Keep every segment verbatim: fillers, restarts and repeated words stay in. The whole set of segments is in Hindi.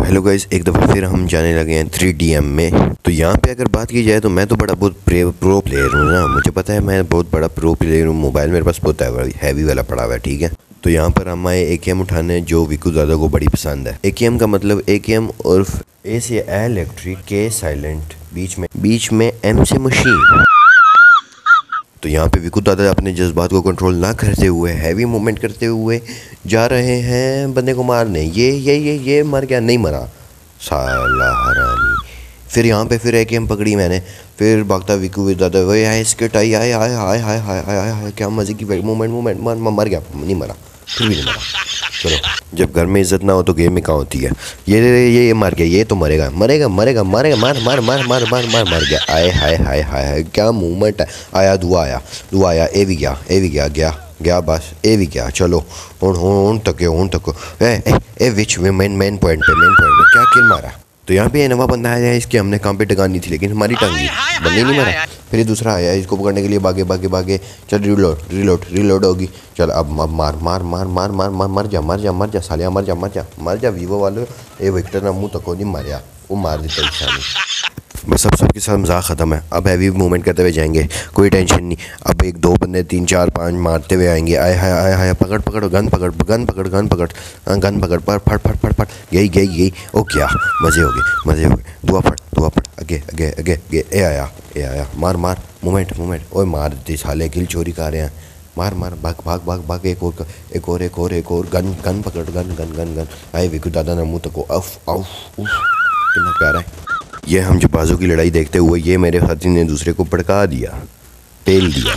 हेलो गाइस, एक दफ़ा फिर हम जाने लगे हैं थ्री डी एम में। तो यहाँ पे अगर बात की जाए तो मैं तो बड़ा बहुत प्रो प्लेयर हूँ ना, मुझे पता है मैं बहुत बड़ा प्रो प्लेयर हूँ। मोबाइल मेरे पास बहुत हैवी वाला पड़ा हुआ है, ठीक है। तो यहाँ पर हम आए ए के एम उठाने, जो विकू दादा को बड़ी पसंद है। ए के एम का मतलब ए के एम उर्फ ए से इलेक्ट्रिक, के साइलेंट, बीच में बीच में एम से मशीन। तो यहाँ पे विकू दादा अपने जज्बात को कंट्रोल ना करते हुए हैवी मूवमेंट करते हुए जा रहे हैं बंदे को मारने। ये ये ये ये मर गया, नहीं मरा साला हरामी। फिर यहाँ पे फिर ए के एम पकड़ी मैंने, फिर भागता विकू दादा वही आए, स्किट आई, आए आए आए आए आए आए आए आए क्या मज़े की मूवमेंट मूवमेंट मर मर गया, नहीं मरा, फिर भी नहीं मरा। चलो, जब घर में इज्जत ना हो तो गेम में कहाँ होती है। ये ये ये मर गया, ये तो मरेगा मरेगा मरेगा मरेगा, मार मार मार मार मार मार मर गया। आए हाय हाय हाय हाय क्या मूवमेंट है। आया दुआ आया दुआ आया, ए भी गया ए भी गया गया गया बस, ए भी गया। चलो हूँ हूँ तक हूँ तक ए ए विच में मेन मेन पॉइंट पे मेन पॉइंट पे क्या किल मारा। तो यहाँ पे नवा बंदा आया है, इसकी हमने काम पे टकानी थी लेकिन हमारी टंगी, बंदे नहीं मरा। फिर ये दूसरा आया, इसको पकड़ने के लिए भागे भागे भागे, चल रिलोड रिलोड रिलोड होगी। चल अब अब मार मार मार मार मार मार मर जा मर जा मर जा सालिया, मर जा मर जा मर जा। वीवो वाले ए विक्टर ना मुँह तक नहीं मारा, वो मार देता इंसान। बस अब सबके साथ मजाक ख़त्म है, अब हैवी मूवमेंट करते हुए जाएंगे, कोई टेंशन नहीं। अब एक दो बंदे तीन चार पाँच मारते हुए आएंगे। आए हाय आए हाय, पकड़ पकड़ गन पकड़ गन पकड़ गन पकड़ गन पकड़ पर फट फट फट फट यही गई यही। ओ क्या मज़े हो गए मज़े हो गए। दुआ फट दुआ फट अगे अगे अगे अगे, ए आया ए आया, मार मार मूवमेंट मूवमेंट। ओए मार देते साले, किल चोरी कर रहे हैं। मार मार भाग भाग भाग भाग, एक और एक और एक और एक और गन गन पकड़ गन गन गन गन। आए विकू दादा ना मुँह तक अफ अफ उफ, कितना प्यारा है। ये हम जो बाजू की लड़ाई देखते हुए, ये मेरे साथी ने दूसरे को भड़का दिया, पेल दिया।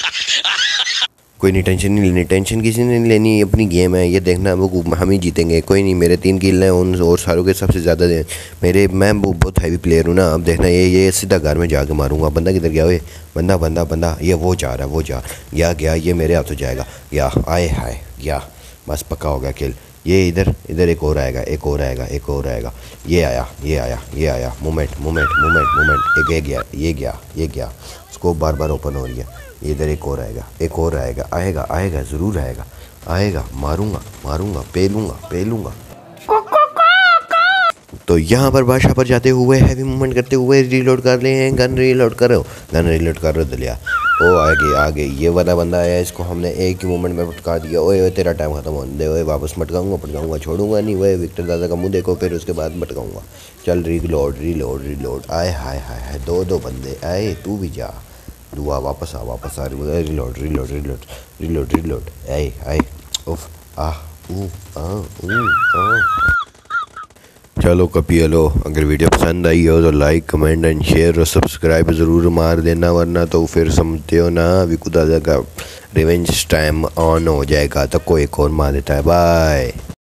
कोई नहीं, टेंशन नहीं लेनी, टेंशन किसी ने नहीं लेनी, अपनी गेम है, ये देखना वो हम ही जीतेंगे। कोई नहीं, मेरे तीन किल हैं उन और सारों के सबसे ज़्यादा मेरे, मैं वो बहुत हैवी प्लेयर हूँ ना। अब देखना ये ये सीधा घर में जाके मारूंगा। बंदा किधर गया? ओए बंदा बंदा बंदा, ये वो जा रहा है वो जा गया गया, ये मेरे हाथों जाएगा गया। आए हाय गया, बस पक्का हो गया किल। ये इधर इधर एक और आएगा एक और आएगा एक और आएगा। ये आया ये आया ये आया, मूवमेंट मूवमेंट मूवमेंट मूवमेंट, एक ये गया ये गया ये गया। स्कोप बार बार ओपन हो रही है। ये इधर एक और आएगा एक और आएगा, आएगा आएगा ज़रूर आएगा आएगा, मारूंगा मारूंगा पेलूंगा पेलूंगा। तो यहाँ पर बादशाह पर जाते हुए हैवी मूवमेंट करते हुए रीलोड कर रहे हैं। गन रीलोड करो गन रीलोड कर रहे हो दलिया। ओ आगे आगे ये वाला बंदा आया, इसको हमने एक ही मूवमेंट में पटका दिया। ओए ओए तेरा टाइम खत्म होने दे, ओए वापस मटकाऊंगा पटकाऊंगा छोड़ूंगा नहीं। वह विक्टर दादा का मुंह देखो, फिर उसके बाद मटकाऊंगा। चल रीलोड रीलोड रीलोड। आए हाय हाय हाय, दो दो बंदे आए, तू भी जा। दुआ वापस आ वापस आ reload reload reload reload reload. आए आए उफ आह ऊ आ ऊ आ। चलो कभी हेलो, अगर वीडियो पसंद आई हो तो लाइक कमेंट एंड शेयर और सब्सक्राइब ज़रूर मार देना, वरना तो फिर समझते हो ना विकू दादा का रिवेंज टाइम ऑन हो जाएगा तो कोई एक और मार देता है। बाय।